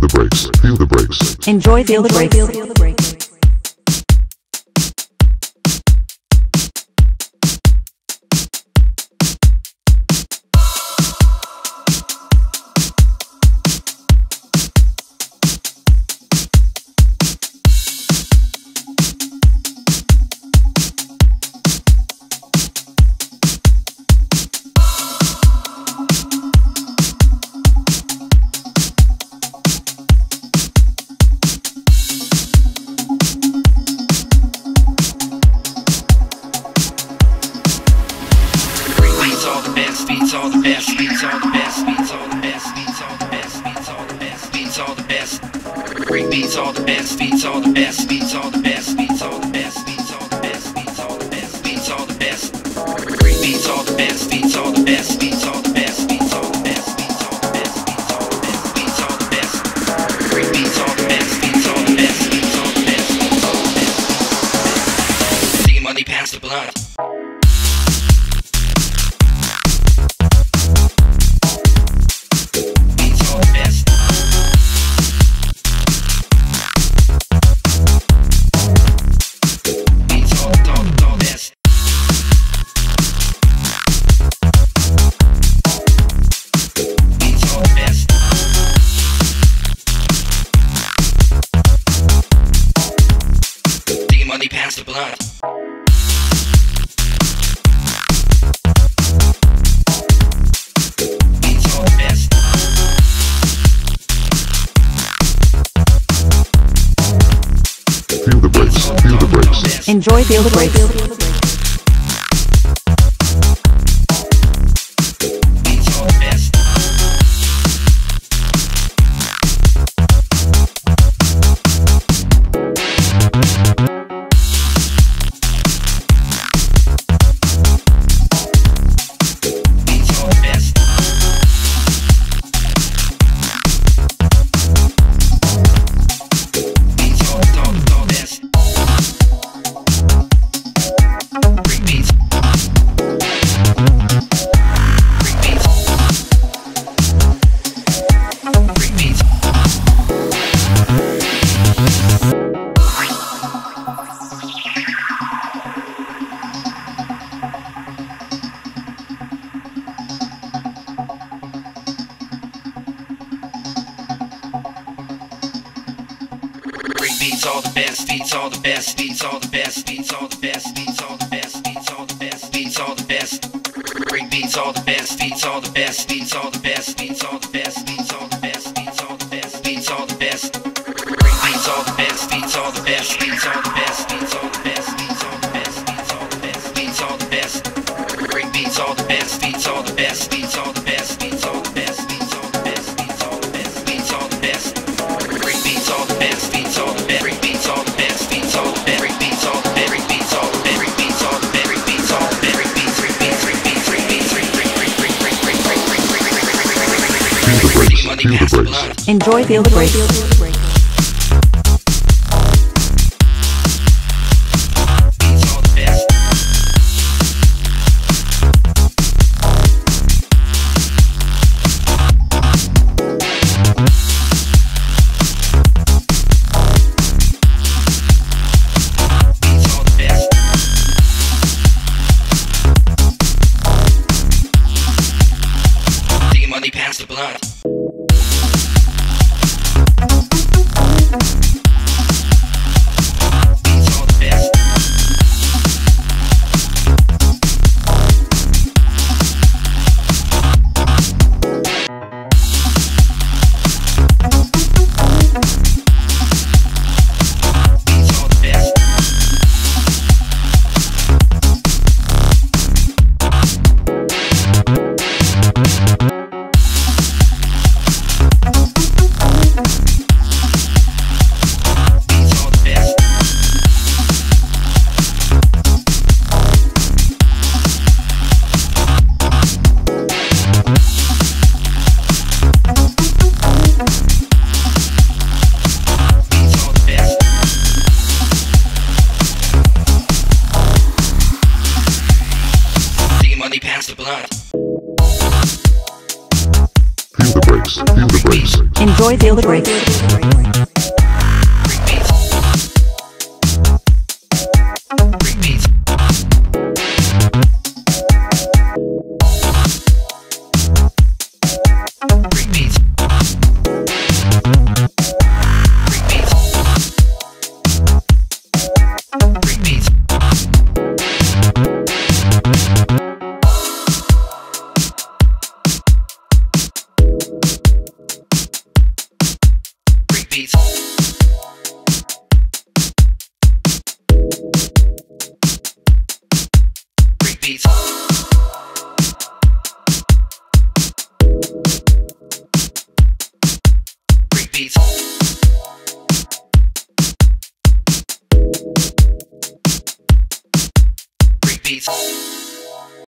the brakes, feel the brakes. Enjoy, feel the brakes. Beats all the best, beats all the best, beats all the best, beats all the best, beats all the best, beats all the best. Great beats all the best, beats all the best, beats all the best, beats all the best, beats all the best, beats all the best, beats all the best. Great beats all the best, beats all the best, beats all the best, beats all the best, beats all the best, beats all the best, beats all the best. Great beats all the best, beats all the best, beats all the best, beats all the best. See money pants the blood. Money pants the blood. Beats all the best. Feel the brakes, feel the brakes. Enjoy, feel the brakes. Beats all the best, beats all the best, beats all the best, beats all the best, beats all the best, beats all the best, beats all the best. Great beats all the best, beats all the best, beats all the best, beats all the best, beats all the best, beats all the best, beats all the best. Great beats all the best, beats all the best, beats all the best, beats all the best, beats all the best, beats all the best, beats all the best. Great beats all the best, beats all the best, beats all the best, beats all the best, beats all the best, beats all the best, beats all the best. Great beats all the best, beats all the best, great beats all the best, beats all the best, great beats all the best, great beats all the best, great beats all the best, great beats all the best, great beats, great beats, great beats, great beats, great beats, great beats, great beats, great beats, great beats, great beats. Enjoy, feel the brakes. Money pants the blood. Beats all the best. Beats all the best. Money pants the blood. Feel the brakes, feel the brakes. Enjoy Feel the Break. Beats. Break beats. Break beats. Break beats.